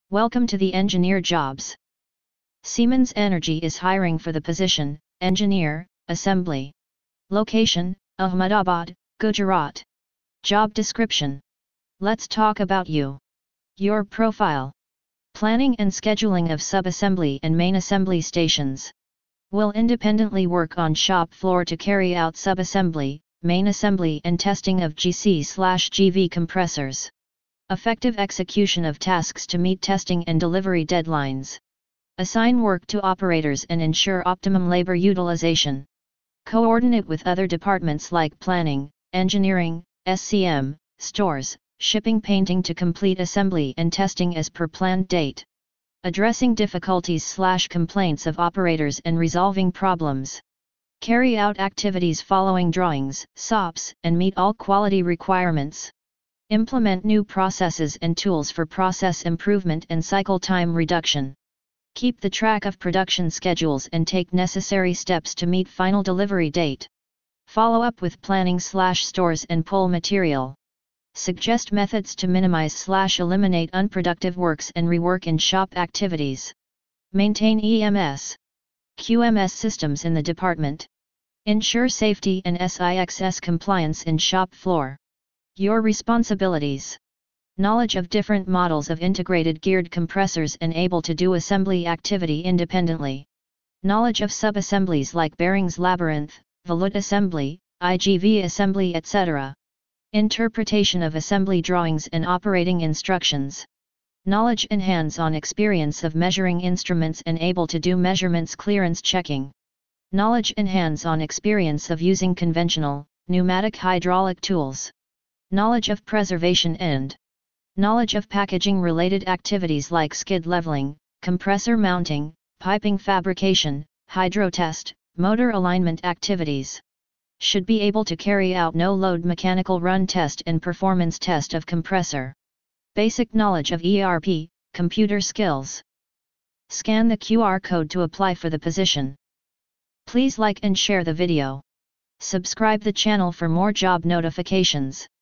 Welcome to the engineer jobs. Siemens Energy is hiring for the position, Engineer, Assembly. Location, Ahmedabad, Gujarat. Job description. Let's talk about you. Your profile. Planning and scheduling of sub-assembly and main assembly stations. Will independently work on shop floor to carry out sub-assembly, main assembly and testing of GC/GV compressors. Effective execution of tasks to meet testing and delivery deadlines. Assign work to operators and ensure optimum labor utilization. Coordinate with other departments like planning, engineering, SCM, stores, shipping, painting to complete assembly and testing as per planned date. Addressing difficulties/complaints of operators and resolving problems. Carry out activities following drawings, SOPs, and meet all quality requirements. Implement new processes and tools for process improvement and cycle time reduction. Keep the track of production schedules and take necessary steps to meet final delivery date. Follow up with planning/stores and pull material. Suggest methods to minimize/eliminate unproductive works and rework in shop activities. Maintain EMS, QMS systems in the department. Ensure safety and SIXS compliance in shop floor. Your responsibilities. Knowledge of different models of integrated geared compressors and able to do assembly activity independently. Knowledge of sub-assemblies like bearings labyrinth, volute assembly, IGV assembly etc. Interpretation of assembly drawings and operating instructions. Knowledge and hands-on experience of measuring instruments and able to do measurements clearance checking. Knowledge and hands-on experience of using conventional, pneumatic hydraulic tools. Knowledge of preservation and knowledge of packaging-related activities like skid leveling, compressor mounting, piping fabrication, hydro test, motor alignment activities. Should be able to carry out no-load mechanical run test and performance test of compressor. Basic knowledge of ERP, computer skills. Scan the QR code to apply for the position. Please like and share the video. Subscribe the channel for more job notifications.